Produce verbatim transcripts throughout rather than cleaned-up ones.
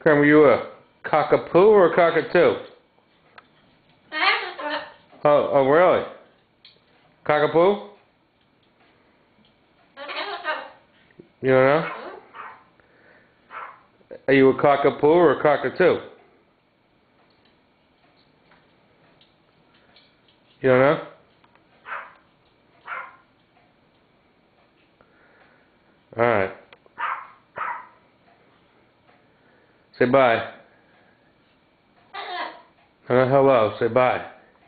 Kramer, you a cockapoo or a cockatoo? Oh, oh really? Cockapoo? You don't know? Are you a cockapoo or a cockatoo? You don't know? Alright. Say bye. Uh, hello. Say bye.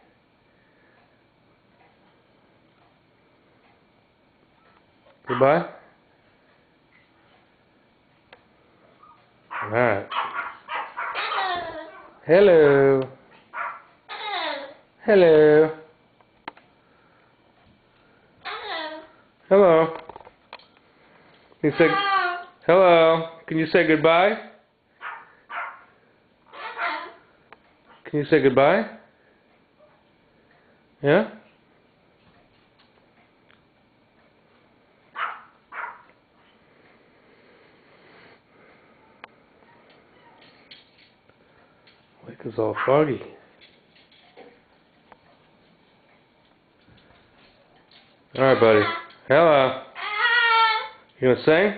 Goodbye? Alright. Hello. Hello. Hello. Can you say hello? Can you say goodbye? Can you say goodbye? Yeah? Lake is all foggy. Alright, buddy. Hello. You gonna sing?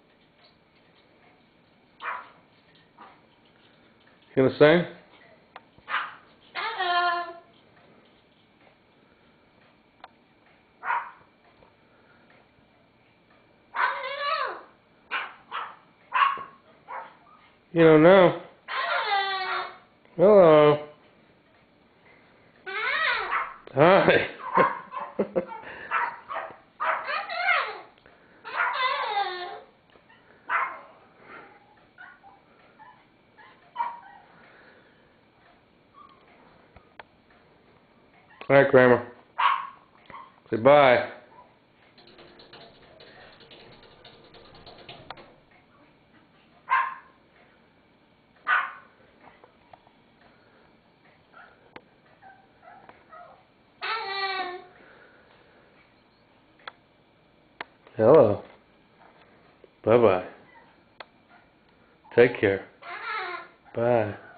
You gonna sing? You don't know. Hello. Hi. All right, Kramer. Say bye. Hello. Bye-bye. Take care. Bye.